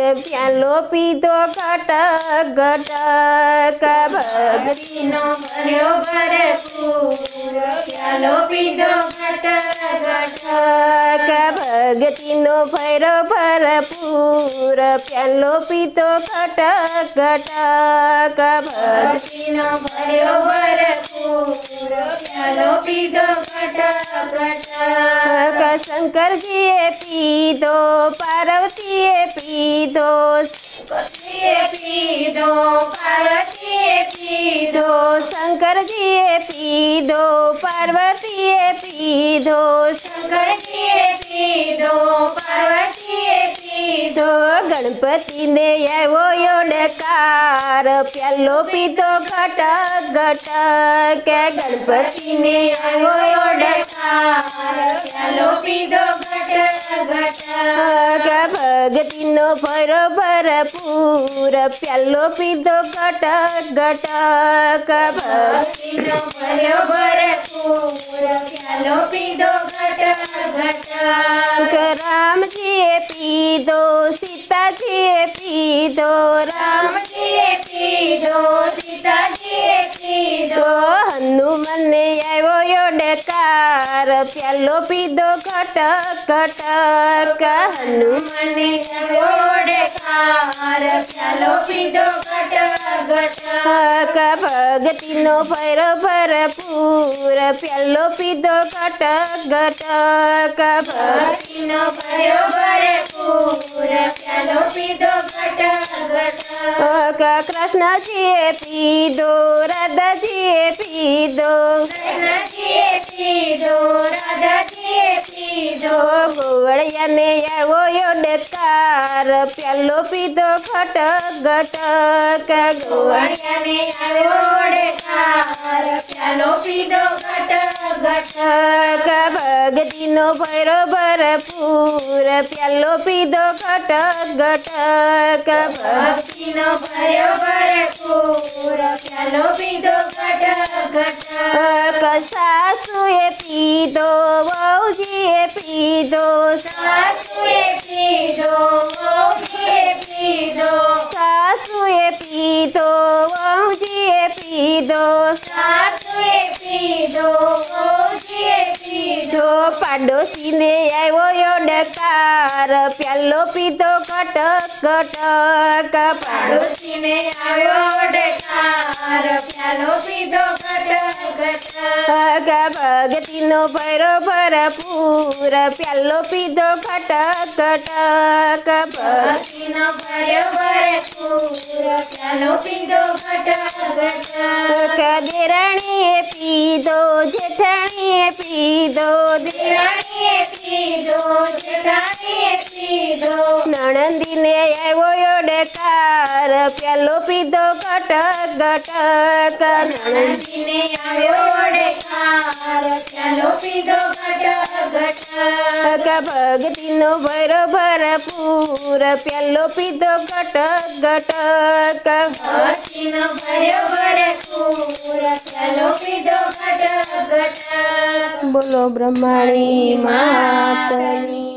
प्यालो पीधो घटक घटक भगतीनो भर्यो भरपूर प्यालो पीधो घटक घटक भगतीनो भर्यो भरपूर प्यालो पीधो घटक घटक भगतीनो भर्यो भरपूर प्यालो पीधो घटक घटक शंकर जीए पीधो पार्वतीए पीधो पीधो पार्वतीए पीधो शंकर जीए पीधो पार्वतीए पीधो शंकर जीए पीधो पार्वतीए पीधो गणपति ने आयो योडकार प्यालो पीधो घटक घटक गणपति ने आयो योडकार प्यालो पीधो घटक घटक भगतीनो भर्यो भरपूर प्यालो पीधो घटक घटक भगतीनो भर्यो भरपूर प्यालो पीधो घटक घटक रामजीए पीधो सीताजीए पीधो रामजीए पीधो सीताजीए पीधो हनुमान ने आयो योडकार प्यालो पीधो घटक घटक हनुमान ने आयो योडकार प्यालो पीधो घटक घटक भगतीनो भर्यो भरपूर प्यालो पीधो घटक घटक भगतीनो भर्यो भरपूर प्यालो पीधो घटक घटक कृष्णजीए पीधो राधाजीए पीधो कृष्णजीए पीधो राधाजीए पीधो गोवड़िया ने आयो योडकार प्यालो पीधो घटक घटक गोवड़िया ने आयो योडकार प्यालो पीधो घटक घटक भगतीनो भर्यो भरपूर प्यालो पीधो घटक घटक भगतीनो भर्यो भरपूर प्यालो पीधो घटक घटक सासुए पीधो वहुजीए पीधो सासुए पीधो वहुजीए पीधो सासुए पीधो वहुजीए पीधो सासुए पीधो वहुजीए पीधो पाडोशी ने आयो योडकार प्यालो पीधो घटक घटक पाडोशी ने आयो योडकार प्यालो पीधो घटक घटक भगतीनो भर्यो भरपूर प्यालो पीधो घटक घटक भगतीनो भर्यो भरपूर प्यालो पीधो घटक घटक देराणीए पीधो जेठाणीए पीधो देराणीए पीधो जेठाणीए पीधो नणंदी ने आयो योडकार प्यालो पीधो घटक घटक नणंदी ने आयो योडकार प्यालो पीधो घटक घटक भगतीनो भर्यो भरपूर प्यालो पीधो घटक घटक भगतीनो भर्यो भरपूर प्यालो पीधो घटक घटक बोलो ब्रह्माणी मातनी।